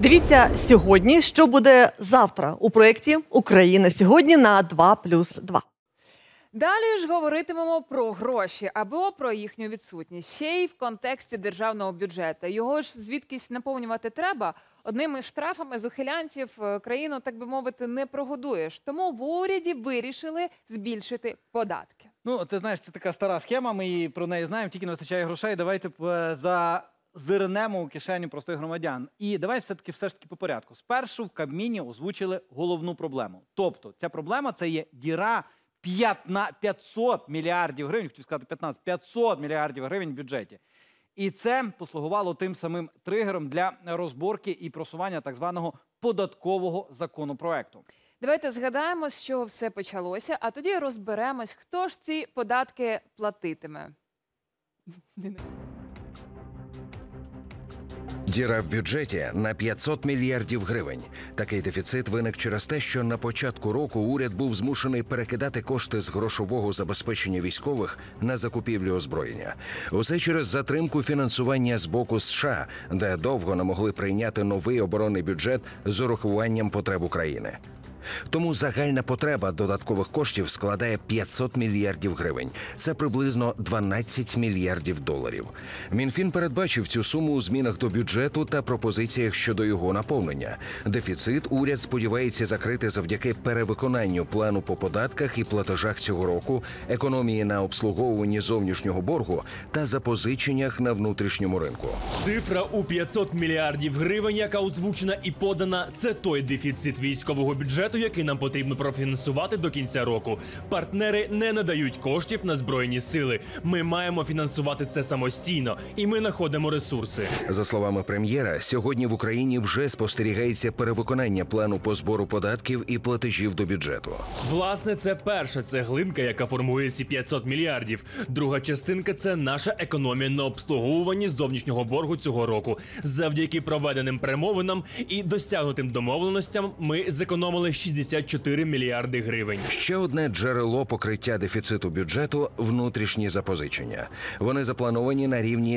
Дивіться сьогодні, що буде завтра у проєкті «Україна сьогодні» на 2+2. Далі ж говоритимемо про гроші або про їхню відсутність. Ще й в контексті державного бюджету. Його ж звідкись наповнювати треба. Одними штрафами з ухилянтів країну, так би мовити, не прогодуєш. Тому в уряді вирішили збільшити податки. Ну, ти знаєш, це така стара схема, ми про неї знаємо, тільки не вистачає грошей. Давайте зазирнемо у кишеню простих громадян. І давай все ж таки по порядку. Спершу в Кабміні озвучили головну проблему. Тобто, ця проблема – це є діра 500 мільярдів гривень, хотів сказати 15, 500 мільярдів гривень в бюджеті. І це послугувало тим самим тригером для розборки і просування так званого податкового законопроекту. Давайте згадаємо, з чого все почалося, а тоді розберемось, хто ж ці податки платитиме. Діра в бюджеті на 500 мільярдів гривень. Такий дефіцит виник через те, що на початку року уряд був змушений перекидати кошти з грошового забезпечення військових на закупівлю озброєння. Усе через затримку фінансування з боку США, де довго не могли прийняти новий оборонний бюджет з урахуванням потреб України. Тому загальна потреба додаткових коштів складає 500 мільярдів гривень. Це приблизно 12 мільярдів доларів. Мінфін передбачив цю суму у змінах до бюджету та пропозиціях щодо його наповнення. Дефіцит уряд сподівається закрити завдяки перевиконанню плану по податках і платежах цього року, економії на обслуговуванні зовнішнього боргу та запозиченнях на внутрішньому ринку. Цифра у 500 мільярдів гривень, яка озвучена і подана, це той дефіцит військового бюджету, який нам потрібно профінансувати до кінця року. Партнери не надають коштів на Збройні сили. Ми маємо фінансувати це самостійно, і ми знаходимо ресурси. За словами прем'єра, сьогодні в Україні вже спостерігається перевиконання плану по збору податків і платежів до бюджету. Власне, це перша цеглинка, яка формує ці 500 мільярдів. Друга частинка – це наша економія на обслуговуванні зовнішнього боргу цього року. Завдяки проведеним перемовинам і досягнутим домовленостям ми зекономили 64 мільярди гривень. Ще одне джерело покриття дефіциту бюджету – внутрішні запозичення. Вони заплановані на рівні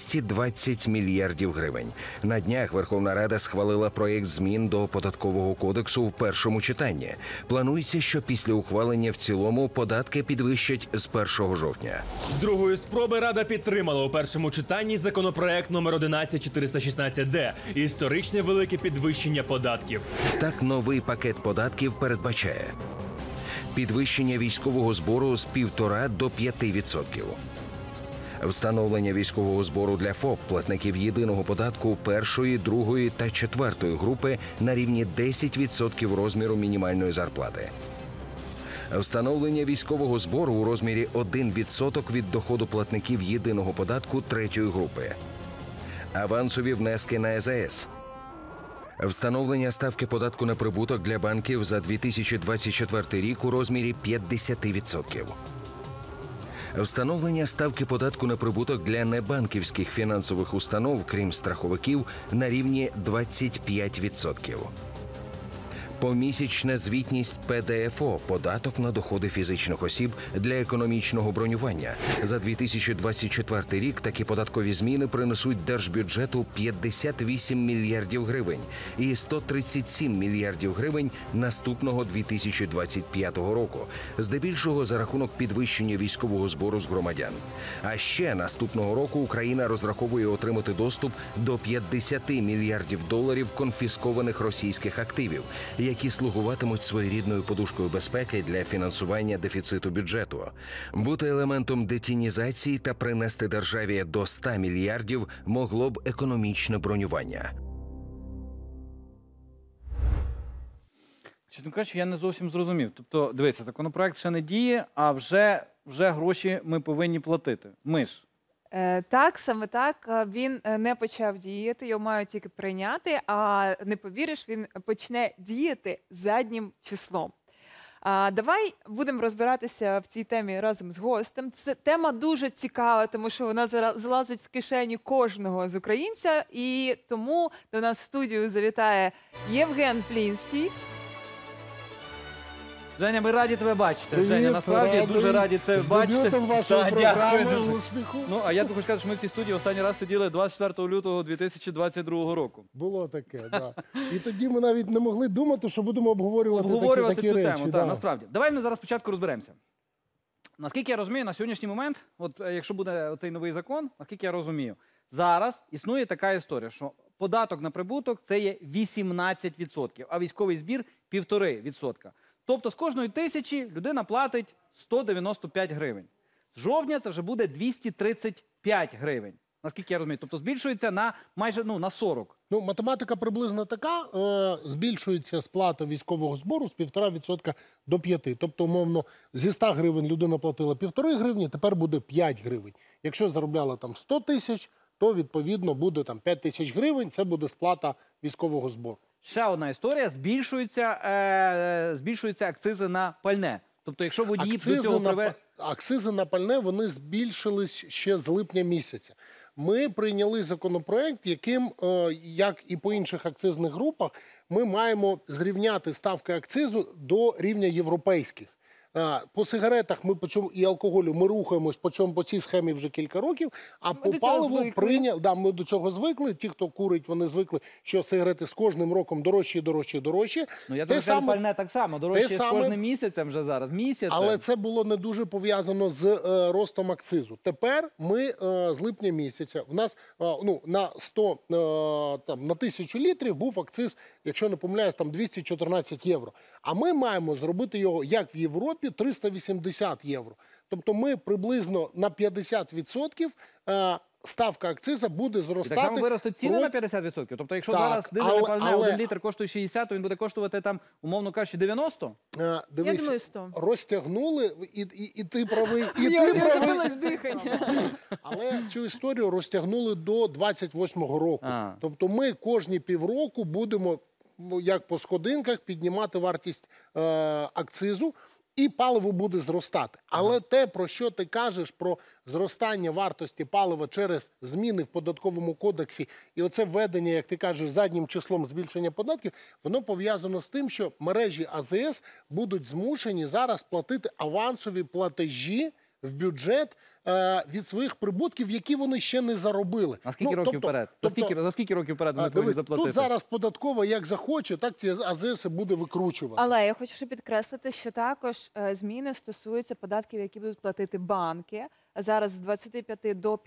220 мільярдів гривень. На днях Верховна Рада схвалила проєкт змін до Податкового кодексу в першому читанні. Планується, що після ухвалення в цілому податки підвищать з 1 жовтня. З другої спроби Рада підтримала у першому читанні законопроект номер 11416-д – історичне велике підвищення податків. Так, новий пакет податків передбачає підвищення військового збору з 1,5 до 5%. Встановлення військового збору для ФОП, платників єдиного податку першої, другої та четвертої групи на рівні 10% розміру мінімальної зарплати. Встановлення військового збору у розмірі 1% від доходу платників єдиного податку третьої групи. Авансові внески на ЕЗС. Встановлення ставки податку на прибуток для банків за 2024 рік у розмірі 50%. Встановлення ставки податку на прибуток для небанківських фінансових установ, крім страховиків, на рівні 25%. Помісячна звітність ПДФО – податок на доходи фізичних осіб для економічного бронювання. За 2024 рік такі податкові зміни принесуть держбюджету 58 мільярдів гривень і 137 мільярдів гривень наступного 2025 року, здебільшого за рахунок підвищення військового збору з громадян. А ще наступного року Україна розраховує отримати доступ до 50 мільярдів доларів конфіскованих російських активів, які слугуватимуть своєрідною подушкою безпеки для фінансування дефіциту бюджету. Бути елементом детінізації та принести державі до 100 мільярдів могло б економічне бронювання. Чесно кажучи, я не зовсім зрозумів. Тобто, дивися, законопроект ще не діє, а вже гроші ми повинні платити. Ми ж. Так, саме так. Він не почав діяти, його мають тільки прийняти, а не повіриш, він почне діяти заднім числом. Давай будемо розбиратися в цій темі разом з гостем. Це тема дуже цікава, тому що вона залазить в кишені кожного з українця, і тому до нас в студію завітає Євген Плінський. Женя, ми раді тебе бачити. Привіт, Женя, насправді радий. дуже раді це З бачити. дебютом вашої Так, програми, дякую дуже. успіху. Ну, а я хочу сказати, що ми в цій студії останній раз сиділи 24 лютого 2022 року. Було таке, да. І тоді ми навіть не могли думати, що будемо обговорювати такі цю речі. тему, да. так, насправді. Давай ми зараз спочатку розберемося. Наскільки я розумію, на сьогоднішній момент, от якщо буде оцей новий закон, наскільки я розумію, зараз існує така історія, що податок на прибуток – це є 18%, а військовий збір – 1,5%. Тобто з кожної тисячі людина платить 195 гривень. З жовтня це вже буде 235 гривень, наскільки я розумію. Тобто збільшується на майже на 40. Ну, математика приблизно така. Збільшується сплата військового збору з 1,5% до 5%. Тобто, умовно, зі 100 гривень людина платила 1,5 гривні, тепер буде 5 гривень. Якщо заробляла там 100 тисяч, то, відповідно, буде там 5 тисяч гривень, це буде сплата військового збору. Ще одна історія, збільшуються акцизи на пальне. Тобто, якщо водії до цього Акцизи на пальне, вони збільшились ще з липня місяця. Ми прийняли законопроект, яким, як і по інших акцизних групах, ми маємо зрівняти ставки акцизу до рівня європейських. По сигаретах ми і алкоголю ми рухаємось по цій схемі вже кілька років, а по паливу ми до цього звикли. Ті, хто курить, вони звикли, що сигарети з кожним роком дорожчі, дорожчі, дорожчі. Ну, я думаю, пальне так само, дорожче з кожним місяцем вже зараз. Але це було не дуже пов'язано з ростом акцизу. Тепер ми з липня місяця, в нас на 1000 літрів був акциз, якщо не помиляюсь, там 214 євро. А ми маємо зробити його, як в Європі, 380 євро. Тобто ми приблизно на 50% ставка акциза буде зростати. І так само виростуть ціни на 50%? Тобто, якщо зараз дизельне пальне 1 літр коштує 60, то він буде коштувати там, умовно кажучи, 90? Дивись, Я думаю, 100. Розтягнули, і ти правий, але цю історію розтягнули до 28-го року. Тобто ми кожні півроку будемо, як по сходинках, піднімати вартість акцизу, і паливо буде зростати. Але те, про що ти кажеш, про зростання вартості палива через зміни в податковому кодексі, і оце введення, як ти кажеш, заднім числом збільшення податків, воно пов'язано з тим, що мережі АЗС будуть змушені зараз платити авансові платежі в бюджет від своїх прибутків, які вони ще не заробили. А скільки років вперед? За скільки років вперед вони повинні заплатити? Тут зараз податкова як захоче, так ці АЗС буде викручувати. Але я хочу ще підкреслити, що також зміни стосуються податків, які будуть платити банки. Зараз з 25 до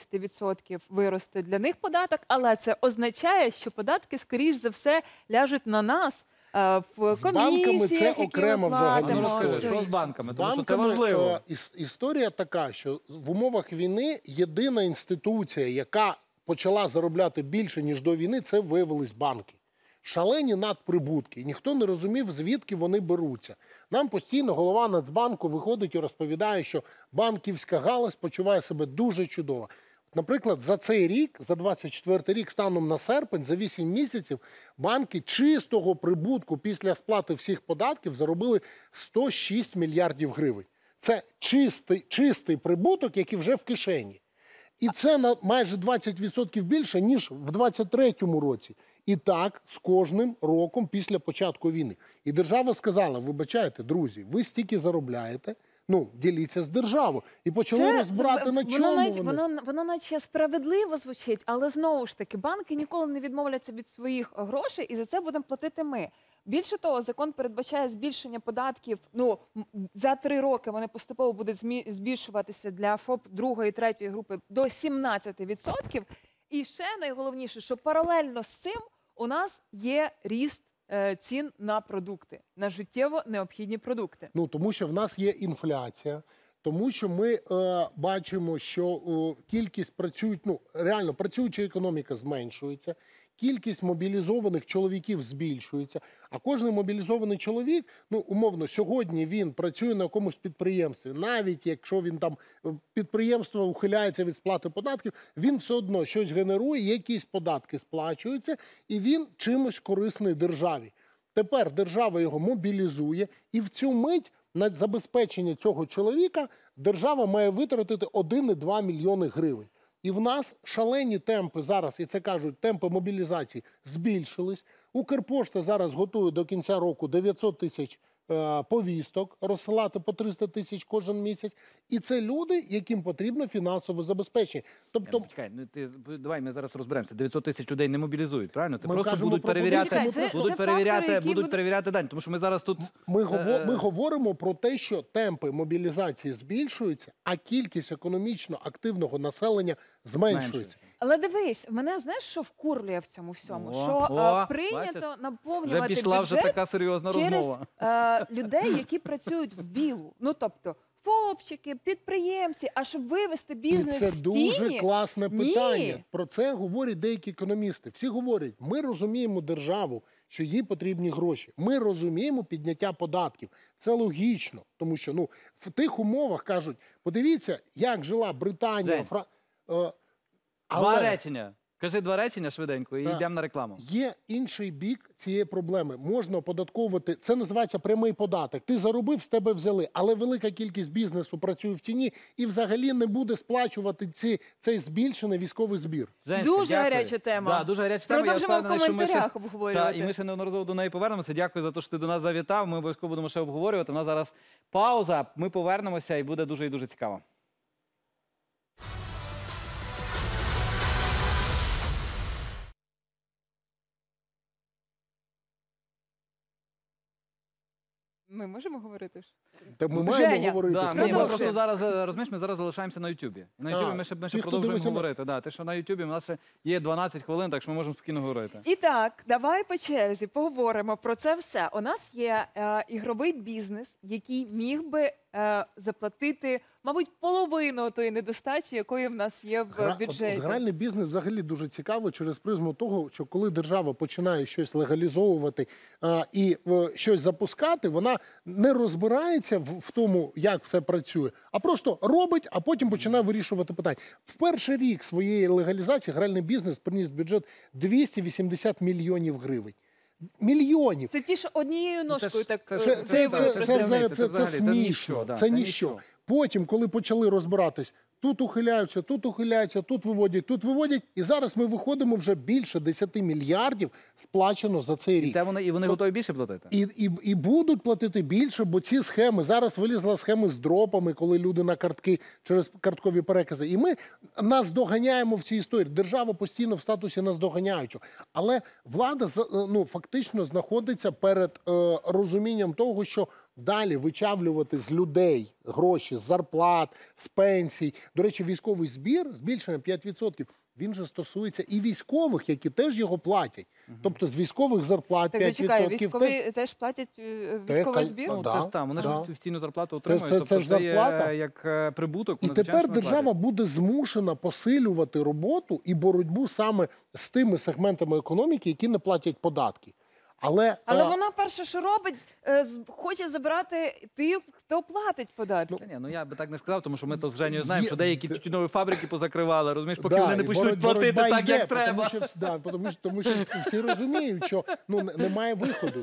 50% виросте для них податок, але це означає, що податки, скоріш за все, ляжуть на нас. В комісіях, це окремо взагалі. Що з банками? Тому що це важливо. Історія така, що в умовах війни єдина інституція, яка почала заробляти більше, ніж до війни, це виявились банки. Шалені надприбутки. Ніхто не розумів, звідки вони беруться. Нам постійно голова Нацбанку виходить і розповідає, що банківська галузь почуває себе дуже чудово. Наприклад, за цей рік, за 24 рік, станом на серпень, за 8 місяців, банки чистого прибутку після сплати всіх податків заробили 106 мільярдів гривень. Це чистий прибуток, який вже в кишені. І це на майже 20% більше, ніж в 2023 році. І так з кожним роком після початку війни. І держава сказала, вибачайте, друзі, ви стільки заробляєте, діліться з державою. І почали розбирати, на чому воно наче справедливо звучить, але знову ж таки, банки ніколи не відмовляться від своїх грошей, і за це будемо платити ми. Більше того, закон передбачає збільшення податків, за 3 роки вони поступово будуть збільшуватися для ФОП 2 і 3 групи до 17%. І ще найголовніше, що паралельно з цим у нас є ріст цін на продукти, на життєво необхідні продукти. Тому що в нас є інфляція, тому що ми бачимо, що кількість реально працююча економіка зменшується, кількість мобілізованих чоловіків збільшується, а кожен мобілізований чоловік, умовно, сьогодні він працює на якомусь підприємстві, навіть якщо він там, підприємство ухиляється від сплати податків, він все одно щось генерує, якісь податки сплачуються, і він чимось корисний державі. Тепер держава його мобілізує, і в цю мить на забезпечення цього чоловіка держава має витратити 1,2 мільйони гривень. І в нас шалені темпи зараз, і це кажуть, темпи мобілізації збільшились. Укрпошта зараз готує до кінця року 900 тисяч повісток, розсилати по 300 тисяч кожен місяць. І це люди, яким потрібно фінансове забезпечення. Тобто, Чекай, давай ми зараз розберемося. 900 тисяч людей не мобілізують, правильно? Це Ми просто кажемо будуть про перевіряти, повістки. Це фактори, які будуть перевіряти дані. Тому що ми зараз тут... ми говоримо про те, що темпи мобілізації збільшуються, а кількість економічно активного населення зменшується. Але дивись, мене знаєш, що вкурлює в цьому всьому? О, Що о, прийнято бачиш? наповнювати Вже пішла вже бюджет така серйозна через розмова. людей, які працюють в білу. Ну, тобто, ФОПчики, підприємці, а щоб вивести бізнес І це з дуже тіні, класне ні. питання. Про це говорять деякі економісти. Всі говорять, ми розуміємо державу, що їй потрібні гроші. Ми розуміємо підняття податків. Це логічно, тому що в тих умовах кажуть, подивіться, як жила Британія, Жень. Але Два речення. Кажи два речення швиденько і Так. йдемо на рекламу. Є інший бік цієї проблеми. Можна оподатковувати, це називається прямий податок. Ти заробив, з тебе взяли, але велика кількість бізнесу працює в тіні і взагалі не буде сплачувати цей збільшений військовий збір. Женська, Дуже дякую. гаряча тема. Да, дуже гаряча тема. Продовжимо Я в впевнений, що ми ще- коментарях обговорювати. І ми ще неодноразово до неї повернемося. Дякую за те, що ти до нас завітав. Ми обов'язково будемо ще обговорювати. У нас зараз пауза. Ми повернемося і буде дуже і дуже цікаво. Ми можемо говорити? Та ми Женя, маємо говорити. Да, ми Продовжуємо. просто зараз, розумієш, ми зараз залишаємося на Ютубі. На Ютубі ми ще ті, хто продовжуємо дивиться на- говорити. Да, те, що на Ютубі у нас ще є 12 хвилин, так що ми можемо спокійно говорити. І так, давай по черзі поговоримо про це все. У нас є ігровий бізнес, який міг би заплатити, мабуть, половину тої недостачі, якої в нас є в бюджеті. От гральний бізнес взагалі дуже цікаво через призму того, що коли держава починає щось легалізовувати і щось запускати, вона не розбирається в тому, як все працює, а просто робить, а потім починає вирішувати питання. В перший рік своєї легалізації гральний бізнес приніс в бюджет 280 мільйонів гривень. Мільйонів! Це ті, що однією ножкою так Це смішно, це ніщо. Потім, коли почали розбиратись, тут ухиляються, тут виводять. І зараз ми виходимо вже більше 10 мільярдів сплачено за цей І рік. це вони готові більше платити? І будуть платити більше, бо ці схеми, зараз вилізла схеми з дропами, коли люди на картки через карткові перекази. І ми наздоганяємо в цій історії. Держава постійно в статусі наздоганяючого. Але влада фактично знаходиться перед розумінням того, що далі вичавлювати з людей гроші, з зарплат, з пенсій. До речі, військовий збір, збільшення 5%, він же стосується і військових, які теж його платять. Тобто з військових зарплат 5% Так, зачекай, теж... військові теж платять військовий збір? Ну, Ну, да, це ж там, вони ж да. офіційну зарплату отримують. це тобто ж зарплата. є як прибуток. І вони, звичайно, тепер що не держава платять. буде змушена посилювати роботу і боротьбу саме з тими сегментами економіки, які не платять податки. Але вона перше, що робить, хоче забирати тих, хто платить податки. Та ні, я би так не сказав, тому що ми то з Женєю знаємо, Є- що деякі тютюнові фабрики позакривали, розумієш, поки да, вони не і почнуть платити боротьба так, йде, як треба. Тому що всі розуміють, що немає виходу.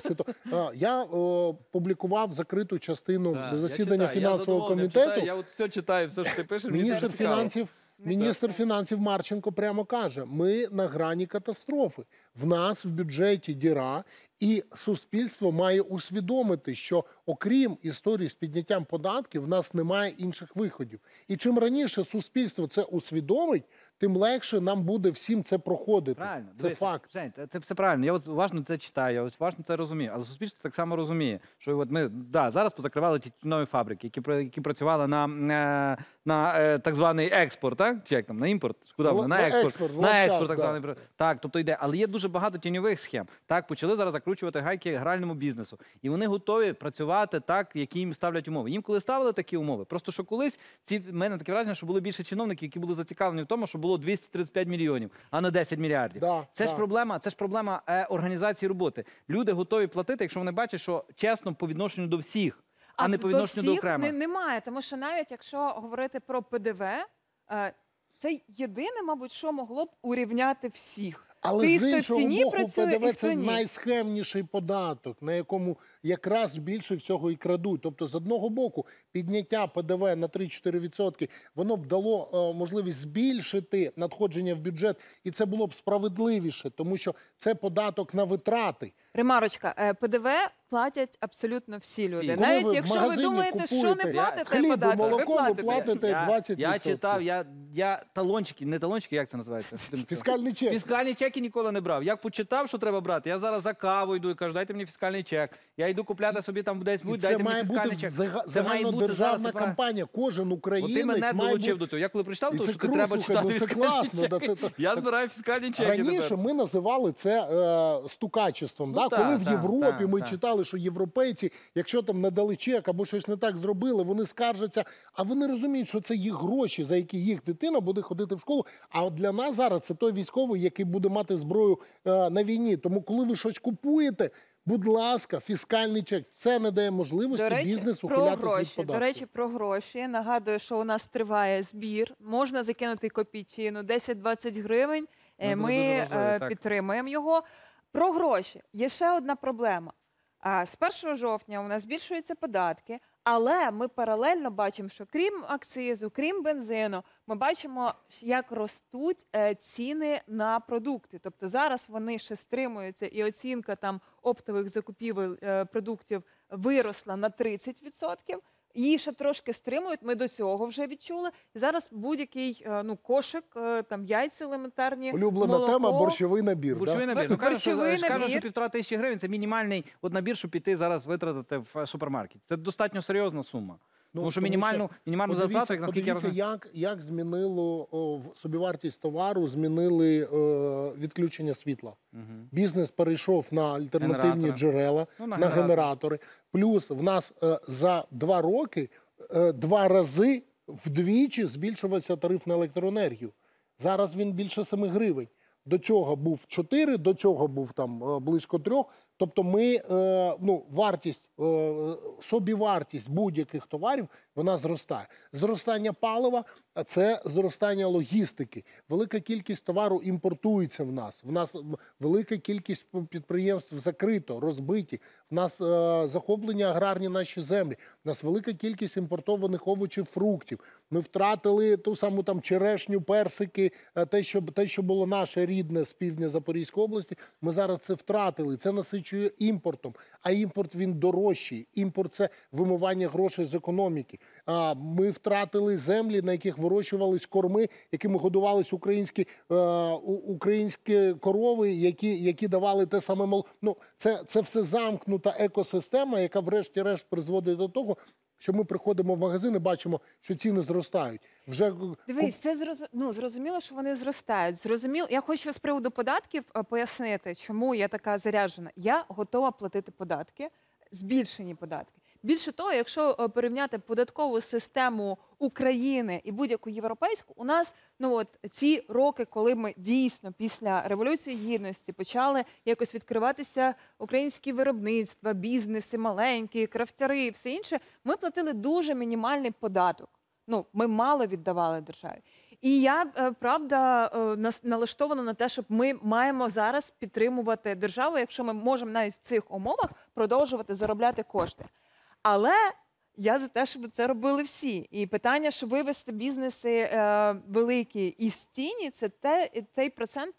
Я публікував закриту частину Так, засідання я читаю, фінансового я задоволений, комітету. Я от все читаю, все, що ти пишеш, мені Міністр дуже цікаво. Міністр фінансів Марченко прямо каже, ми на грані катастрофи. В нас в бюджеті діра, і суспільство має усвідомити, що окрім історії з підняттям податків, в нас немає інших виходів. І чим раніше суспільство це усвідомить, тим легше нам буде всім це проходити. Правильно, Це дивися, факт. Жень, це все правильно. Я от уважно це читаю, я от уважно це розумію. Але суспільство так само розуміє, що от ми зараз позакривали ті нові фабрики, які працювали на так званий експорт, так? Чи як там, на імпорт? Куди вони? На експорт. На експорт, так званий. Так, тобто йде. Але є дуже багато тіньових схем. Так, почали зараз закручувати гайки гральному бізнесу. І вони готові працювати так, які їм ставлять умови. Їм коли ставили такі умови, просто що колись, в мене таке враження, що були більше чиновників, які були зацікавлені в тому, що було 235 мільйонів, а не 10 мільярдів. Це ж проблема організації роботи. Люди готові платити, якщо вони бачать, що чесно по відношенню до всіх, а не по відношенню до окремих. Немає, тому що навіть якщо говорити про ПДВ, це єдине, мабуть, що могло б урівняти всіх. Але Тих, з хто в іншого тіні боку, працює, і ПДВ – хто це ні. найсхемніший податок, на якому якраз більше всього і крадуть. Тобто, з одного боку, підняття ПДВ на 3-4%, воно б дало можливість збільшити надходження в бюджет, і це було б справедливіше, тому що це податок на витрати. Ремарочка, ПДВ платять абсолютно всі люди. Всі. Коли Навіть ви в якщо ви магазині думаєте, що не купуєте платите хліб і податок, ви молоко, ви платите. платите 20%. Я читав, я талончики, не талончики, як це називається? Фіскальний чек. Фіскальні чеки ніколи не брав. Як почитав, що треба брати, я зараз за каву йду і кажу, дайте мені фіскальний чек. Я йду купляти собі там десь будь, Це дайте мені має бути фіскальний чек. загальнодержавна кампанія. Кожен От українець ти мене має долучив бути... до цього. Я коли прочитав, І то це що круто, треба слухай, читати ну це фіскальні класно, да, чеки. це- Я збираю фіскальні чеки Раніше тепер. ми називали це стукачеством. Ну, Коли в так, Європі так, ми так. читали, що європейці, якщо там не дали чек або щось не так зробили, вони скаржаться, а вони розуміють, що це їх гроші, за які їх дитина буде ходити в школу. А от для нас зараз це той військовий, який буде мати зброю на війні. Тому коли ви щось купуєте, будь ласка, фіскальний чек. Це не дає можливості бізнесу про ухилятися від гроші. податків. До речі, про гроші. Нагадую, що у нас триває збір. Можна закинути копійчину, 10-20 гривень. Ми Ми були дуже важливі, так. підтримуємо його. Про гроші. Є ще одна проблема. З 1 жовтня у нас збільшуються податки, але ми паралельно бачимо, що крім акцизу, крім бензину, ми бачимо, як ростуть ціни на продукти. Тобто зараз вони ще стримуються, і оцінка там оптових закупівель продуктів виросла на 30%. Її ще трошки стримують, ми до цього вже відчули. І зараз будь-який кошик, там яйця елементарні, Улюблена молоко. тема – борщовий набір. Борщовий да? набір. Ну, кажуть, Борщовий що набір. 1500 гривень – це мінімальний набір, щоб піти зараз витратити в супермаркеті. Це достатньо серйозна сума. Тому що мінімальну зарплату, як наскільки я розумію... як змінило собівартість товару, змінили відключення світла. Бізнес перейшов на альтернативні Генератори. джерела, Ну, на генератори. Плюс в нас за 2 роки 2 рази вдвічі збільшувався тариф на електроенергію. Зараз він більше 7 гривень. До цього був 4, до цього був там близько 3. Тобто ми, собівартість будь-яких товарів, вона зростає. Зростання палива – це зростання логістики. Велика кількість товару імпортується в нас. В нас велика кількість підприємств закрито, розбиті. В нас захоплення аграрні наші землі. В нас велика кількість імпортованих овочів, фруктів. Ми втратили ту саму там черешню, персики, те, що було наше рідне з півдня Запорізької області. Ми зараз це втратили. Це насичує імпортом. А імпорт, він дорожчий. Імпорт – це вимивання грошей з економіки. Ми втратили землі, на яких вирощувались корми, якими годувались українські корови, які давали те саме молоко. Це все замкнута екосистема, яка врешті-решт призводить до того, що ми приходимо в магазин і бачимо, що ціни зростають. Дивись, це зрозуміло, що вони зростають. Я хочу з приводу податків пояснити, чому я така заряджена. Я готова платити податки, збільшені податки. Більше того, якщо порівняти податкову систему України і будь-яку європейську, у нас ці роки, коли ми дійсно після Революції Гідності почали якось відкриватися українські виробництва, бізнеси маленькі, крафтяри і все інше, ми платили дуже мінімальний податок. Ми мало віддавали державі. І я, правда, налаштована на те, щоб ми маємо зараз підтримувати державу, якщо ми можемо навіть в цих умовах продовжувати заробляти кошти. Але я за те, щоб це робили всі. І питання, щоб вивести бізнеси великі із тіні, це той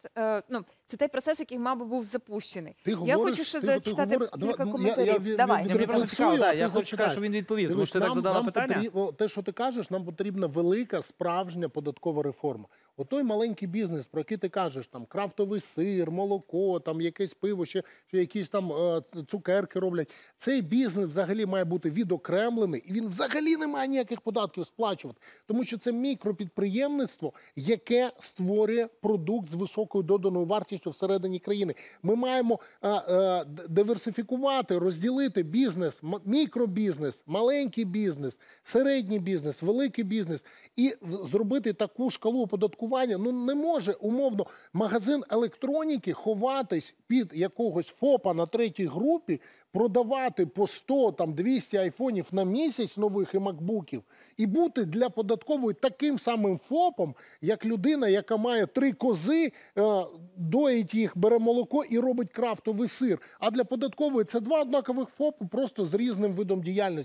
процес, який, мабуть, був запущений. Я хочу ще зачитати кілька коментарів. Давай. Мені просто цікаво, я хочу сказати, що він відповів, тому що ти так задала питання. Те, що ти кажеш, нам потрібна велика, справжня податкова реформа. Отой маленький бізнес, про який ти кажеш, там крафтовий сир, молоко, там якесь пиво, ще якісь там цукерки роблять. Цей бізнес взагалі має бути відокремлений, і він взагалі не має ніяких податків сплачувати. Тому що це мікропідприємництво, яке створює продукт з високою доданою вартістю всередині країни. Ми маємо диверсифікувати, розділити бізнес, мікробізнес, маленький бізнес, середній бізнес, великий бізнес і зробити таку шкалу оподаткування. Не може, умовно, магазин електроніки ховатись під якогось ФОПа на 3-й групі, продавати по 100-200 айфонів на місяць нових і макбуків і бути для податкової таким самим ФОПом, як людина, яка має 3 кози, доїть їх, бере молоко і робить крафтовий сир. А для податкової це 2 однакових ФОПи просто з різним видом діяльності.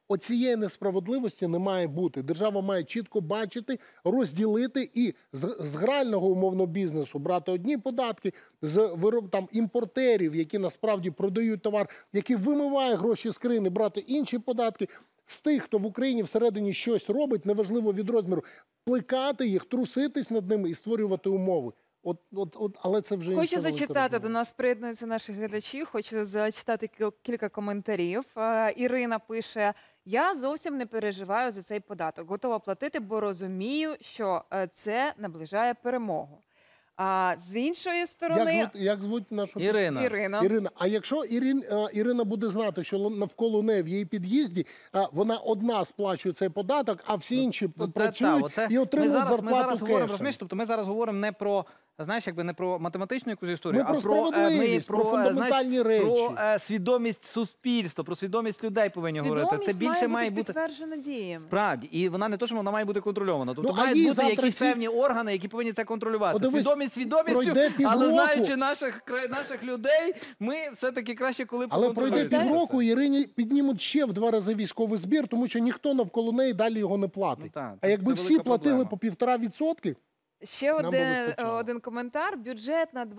оцієї несправедливості не має бути. Держава має чітко бачити, розділити і з грального умовно бізнесу брати одні податки, з імпортерів, які насправді продають товар, які вимивають гроші з країни, брати інші податки. З тих, хто в Україні всередині щось робить, неважливо від розміру, плекати їх, труситись над ними і створювати умови. Але це вже Хочу зачитати, до нас приєднуються наші глядачі, хочу зачитати кілька коментарів. Ірина пише: «Я зовсім не переживаю за цей податок, готова платити, бо розумію, що це наближає перемогу». А з іншої сторони... Як звуть нашу? Ірина. Ірина. А якщо Ірина буде знати, що навколо неї в її під'їзді вона одна сплачує цей податок, а всі інші працюють і отримують зарплату Ми зараз говоримо, кешем. розумієш, тобто ми зараз говоримо не про, знаєш, якби не про математичну якусь історію, Ми про справедливість, про фундаментальні речі. Про свідомість суспільства, про свідомість людей повинні говорити. Це більше має бути підтверджена діями. Справді. І вона не то, що вона має бути контрольована. Тобто а мають їй бути завтра якісь ці- певні органи, які повинні це контролювати. Подивись, Свідомістю, пройде півроку. але знаючи наших людей, ми все-таки краще, коли Але пройде проконтролюємо це півроку, все. Ірині піднімуть ще в 2 рази військовий збір, тому що ніхто навколо неї далі його не платить. Ну, так, А якби це всі велика платили проблема. по 1,5%, Ще Нам би вистачало. один коментар. Бюджет на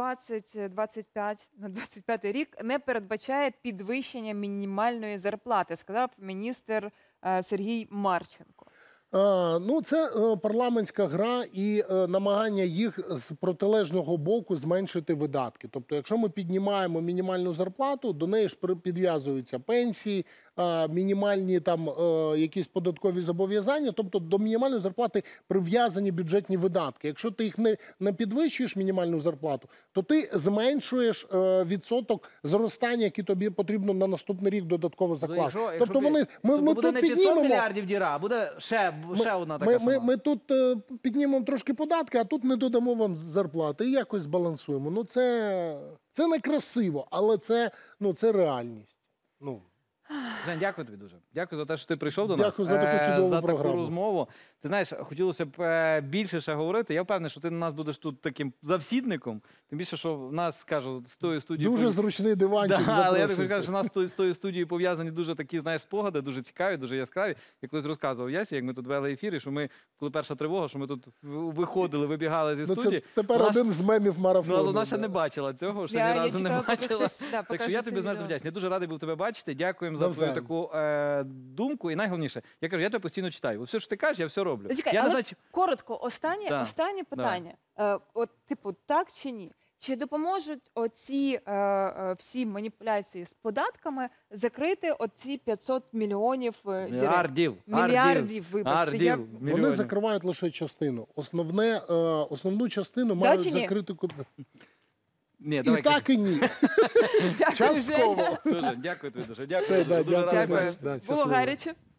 25 рік не передбачає підвищення мінімальної зарплати, сказав міністр Сергій Марченко. це парламентська гра і намагання їх з протилежного боку зменшити видатки. Тобто, якщо ми піднімаємо мінімальну зарплату, до неї ж підв'язуються пенсії, мінімальні якісь податкові зобов'язання, тобто до мінімальної зарплати прив'язані бюджетні видатки. Якщо ти їх не підвищуєш, мінімальну зарплату, то ти зменшуєш відсоток зростання, який тобі потрібно на наступний рік додатково закласти. Тобто ми буде тут не 500 піднімемо, мільярдів діра, а буде ще одна така сама. ми тут піднімемо трошки податки, а тут не додамо вам зарплати і якось збалансуємо. Це не красиво, але це реальність. Жень, дякую тобі дуже. Дякую за те, що ти прийшов до нас. Дякую за таку чудову за програму. таку розмову. Ти знаєш, хотілося б більше ще говорити. Я впевнений, що ти на нас будеш тут таким завсідником. Тим більше, що в нас, кажу, з тої студії... Дуже зручний диванчик. Але я так запрошуйте. кажу, що у нас з тої студії пов'язані дуже такі, знаєш, спогади, дуже цікаві, дуже яскраві. Я колись розказував Ясі, як ми тут вели ефіри, що ми, коли перша тривога, що ми тут виходили, вибігали зі студії. Це тепер один з мемів марафону. Але вона ще не бачила цього, ще ні разу не бачила. Так що я тобі знаєш, вдячний. Я дуже радий був тебе бачити. Дякуємо за твою таку думку. І найголовніше, я кажу, я тебе постійно читаю. Все, що ти кажеш, я все роблю. Чекай, Я не але знаю, коротко, останнє питання. Так чи ні? Чи допоможуть оці всі маніпуляції з податками закрити оці 500 мільйонів мільярдів. вибачте. Вони закривають лише частину. Основну частину мають чи ні? закрити... Ні, І давай, так, і ні. Частково. Слушай, дякую тобі дуже. Все, Дякую. Дуже радий дякую. бачити. Да, Було щасливо. гаряче.